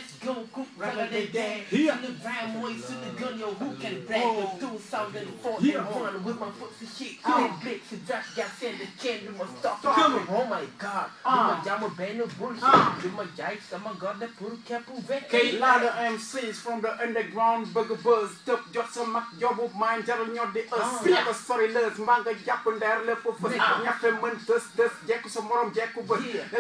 let's go, cook, rather than dead. Yeah. In the van, boys, in the gun, yo, who can black? 2004, with my foot to shit. Killing bricks, the drop, got send the chain, my stock. Oh my god. My jam band of bullshit. Do my jikes, oh my god, the poor cap of vet. A lot of MCs from the underground, bugger buzz, top, just some job of mine, Gerald, you're the us. Sorry, let's manga yap and there left for Yaffeman, this, Jack, some more Jack, but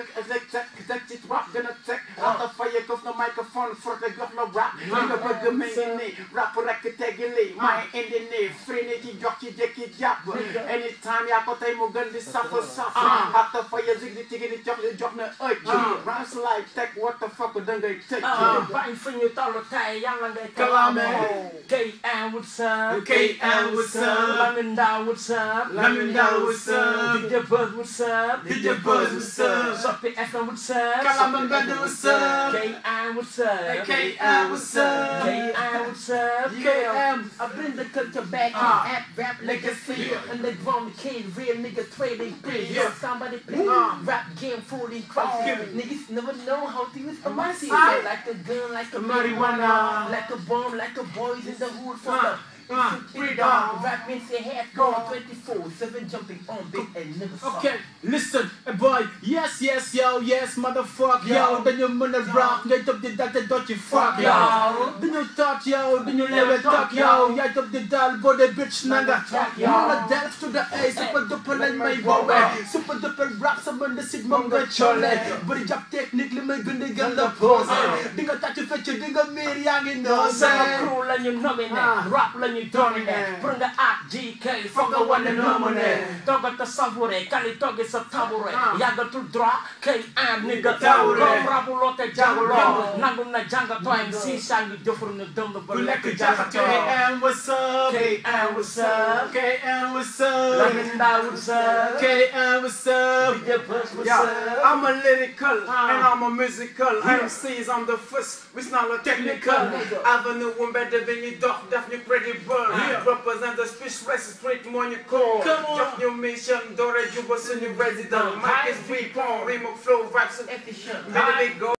that's it, rap, gonna take out the fire of the microphone for the governor rap. The bugger making rap like a teggy, my Indian, Trinity, Jockey, Jackie, Jap. Anytime you put a gun, this suffer, after fire, zig, ticket, chocolate, jockner, raps like tech, what the fuck would they take? Buying for your dollar tie, young and they KALAMA. K.M. what's up? K.M. what's up? Lamenda what's up? Lamenda what's up? DJ Buzz what's up? DJ Buzz what's up? Sopi FM what's up? KALAMA what's up? K.M. what's up? K.M. what's up? K.M. what's up? K.M. I bring the culture back in app rap legacy. And they drum kid, real niggas trading play. Somebody play rap game fully crazy. Niggas never know how to use a mercy. Like a gun, like a marijuana, like a bomb, like a boys in the hood for the freedom. Rap means your head going 24/7 jumping on big and never stop. Okay, listen, boy, yes, yo, yes, motherfucker, yo, then you wanna rock, get up the data, don't you fuck, yo, then you talk, yo, then you never talk, yo, get up the dial, body bitch, naga, you wanna dance to the A, super duper like my boy, super duper rap, someone the sit monga chole, but it's up technically, my gun, the gun, the pose, dinga touch your fetch, dinga me, young in those, cool and you know me, rap and you don't it, bring the act GK, fuck the one and no money, dog at the subway, Kali dog is a tabure, Yaga to draw, K.M. nigga tower, Rabulote Jagolo, Naguna Janga time, see Sang, you different the dumb, but like a Janga. K.M. what's up? K.M. what's up? K.M. what's up? Lamenda what's up? K.M. what's up? DJ Buzz what's up? I'm a lyrical and I'm a musical. MCs on the first, it's not a technical. Avenue one better than you dog, definitely credible. Represent the speech racist straight money call. Just new mission, Dora Juba, new resident. Mike is free, remove flow, vibes and efficient. Maybe they go.